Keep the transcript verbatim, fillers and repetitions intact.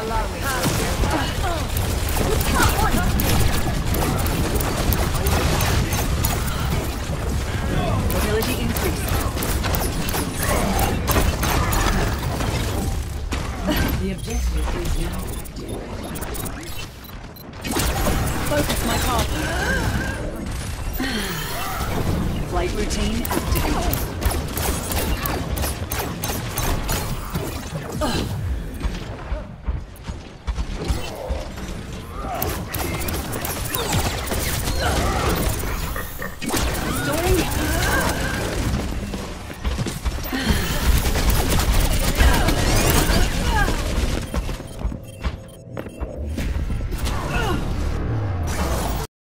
Allow me to Mobility increased. The objective is now active. Focus my path. Flight routine activated.